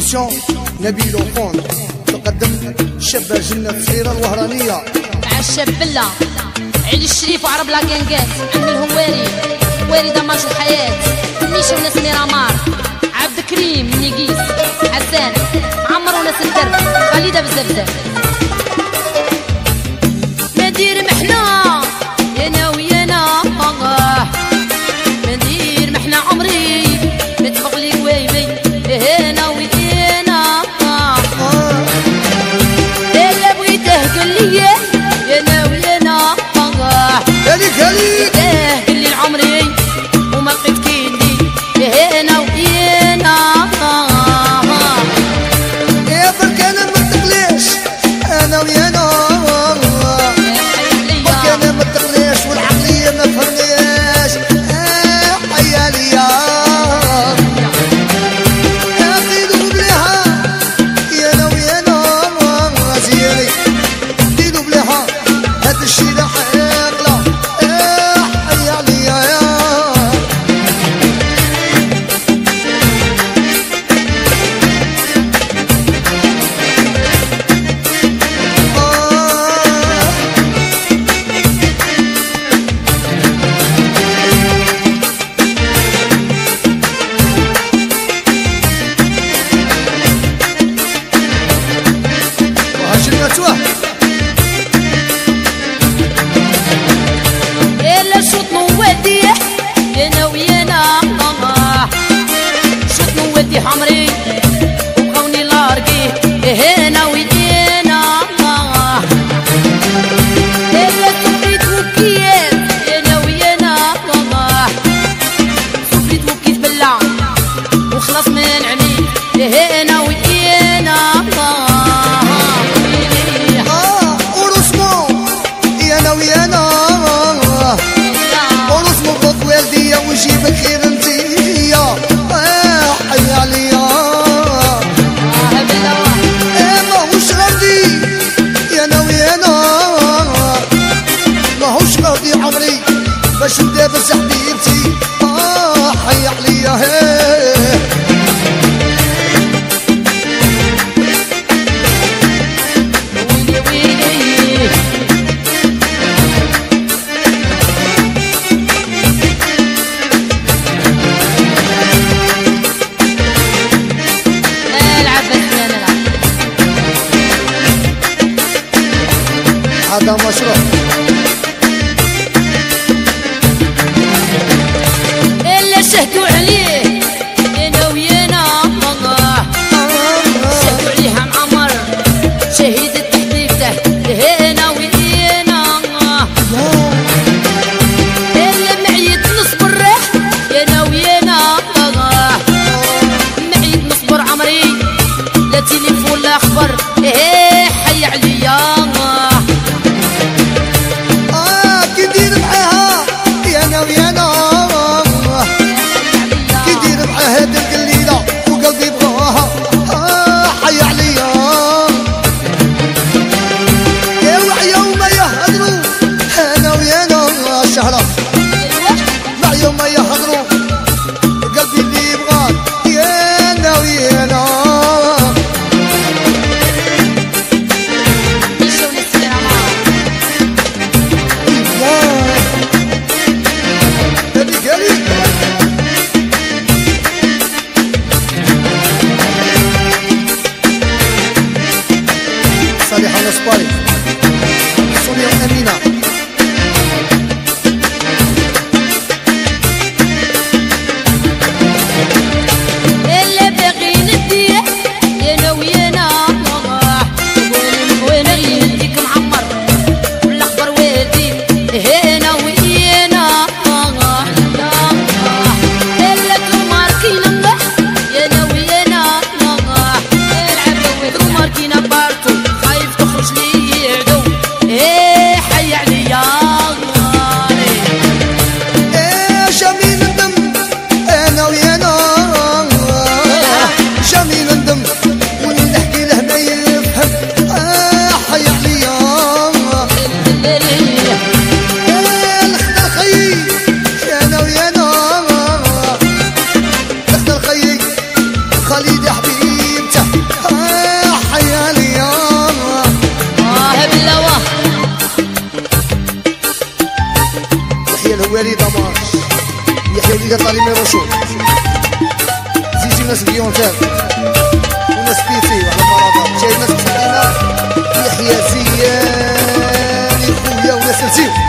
إديسيون نبيل وفون تقدم شابة جنة الصغيرة الوهرانية مع الشاب بلا عيد الشريف وعرب لاكانكات عم الهواري واري دماج الحياة ميشا وناس ميرامار عبد كريم نيقيس حسان عمر وناس الدرب خالدة بالزبزب مدير محنا يانا ويانا مدير محنا عمري متفق لي ويمي هنا ويانا الا بغيته قل لي يانا ويانا هليك هليك قل لي عمري وما لقيت كيدي هنا ويانا يا برك انا ما تقليش انا ويانا برك انا ما تقليش والعقلية ما فهمنيش حيا ليا قيدوا بليها يانا ويانا زياني قيدوا بليها هاد الشي لا حيقلا حيا ليا إلا شوط نودي يانا ويانا شوط نودي حمري وبغوني لارقي هنا ويانا إلا سفريت وكيت يانا ويانا سفريت وكيت بلا وخلاص من عميد هنا ويانا ورسمو يانا ويانا ورسمو بط والدية وجيبك خير انتيا حيا ليا ماهوش غادي يانا ويانا ماهوش غادي عمري باش ندابس حبيبتي حيا عليا هذا مشروع إلا شهدوا عليه يانا ويانا شهدوا عليه عم عمر شهيدة حبيبته هنا ويانا إلا معيد نصبر يانا ويانا معيد نصبر عمري لا تليفون لا خبر حي عليا كي ندير معاها يانا ويانا كي الهواري دماش يحيى وليدات لاريمي رشود زيجي ناس فيونتال وناس بيتي وعلى مرابط جاي ناس مسكينة يحيى زيان خويا وناس نسيو